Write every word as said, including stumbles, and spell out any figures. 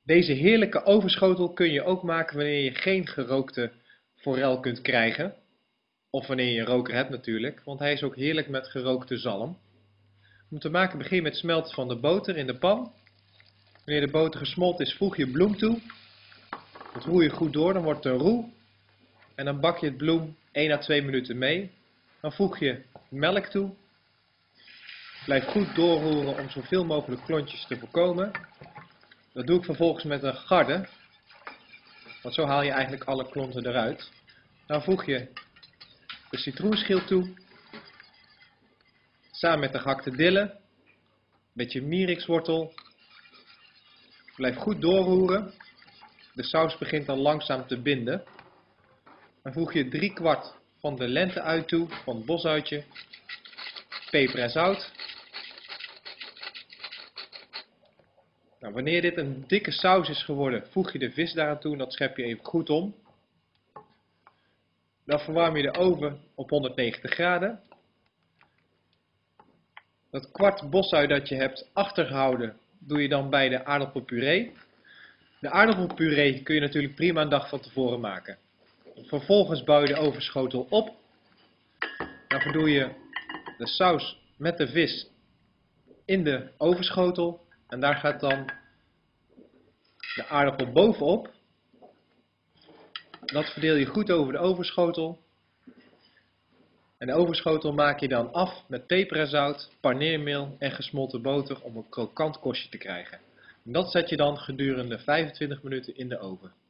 Deze heerlijke ovenschotel kun je ook maken wanneer je geen gerookte forel kunt krijgen. Of wanneer je een roker hebt natuurlijk, want hij is ook heerlijk met gerookte zalm. Om te maken begin je met het smelten van de boter in de pan. Wanneer de boter gesmolten is, voeg je bloem toe. Dat roer je goed door, dan wordt het een roe. En dan bak je het bloem één à twee minuten mee. Dan voeg je melk toe. Blijf goed doorroeren om zoveel mogelijk klontjes te voorkomen. Dat doe ik vervolgens met een garde. Want zo haal je eigenlijk alle klonten eruit. Dan voeg je de citroenschil toe. Samen met de gehakte dille. Een beetje mierikswortel. Blijf goed doorroeren. De saus begint dan langzaam te binden. Dan voeg je drie kwart van de lenteui toe, van het bosuitje. Peper en zout. Nou, wanneer dit een dikke saus is geworden, voeg je de vis daaraan toe en dat schep je even goed om. Dan verwarm je de oven op honderdnegentig graden. Dat kwart bosui dat je hebt achtergehouden, doe je dan bij de aardappelpuree. De aardappelpuree kun je natuurlijk prima een dag van tevoren maken. Vervolgens bouw je de ovenschotel op. Dan doe je de saus met de vis in de ovenschotel. En daar gaat dan de aardappel bovenop. Dat verdeel je goed over de ovenschotel. En de ovenschotel maak je dan af met peper en zout, paneermeel en gesmolten boter om een krokant korstje te krijgen. En dat zet je dan gedurende vijfentwintig minuten in de oven.